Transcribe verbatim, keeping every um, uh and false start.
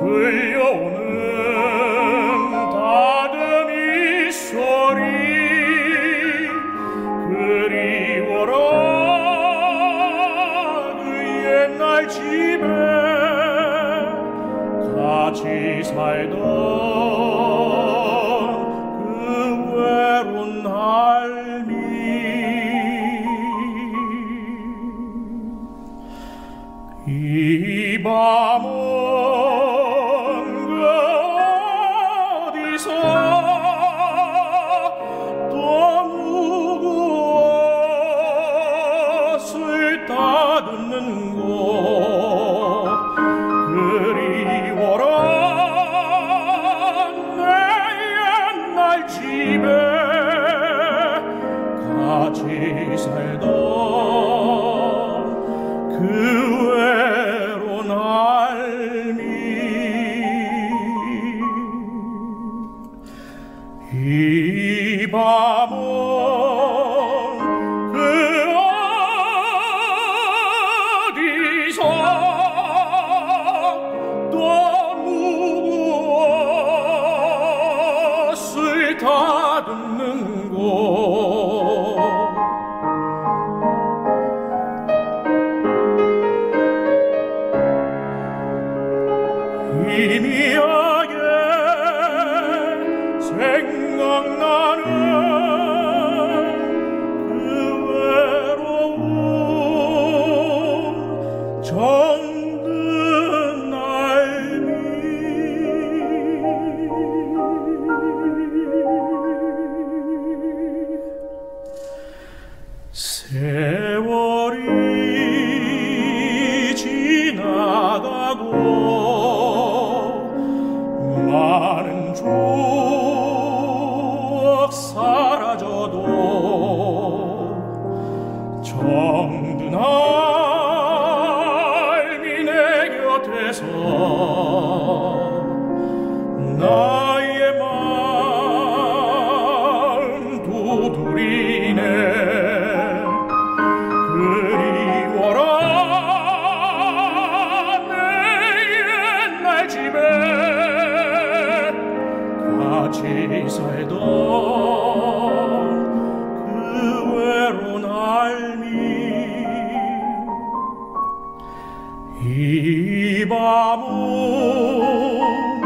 들려오는 다듬이 소리 그리워라 그 옛날 집에 같이 살던 그 외로운 할미 이 밤은 그 어디서 또 무엇을 따듣는 곳 그리워라 내 옛날 집에 같이 살던 그 외로운 할미 이 밤은 그 어디서 또 무엇을 다듬는 곳 희미하게 생각나는 그 외로운 정든 날미 세월이 지나가고 많은 추억 사라져도 정든 할미 내 곁에서 나의 마음 두드리네 그리워라 내 옛날 집에 같이 살던 그 외로운 할미 이 밤은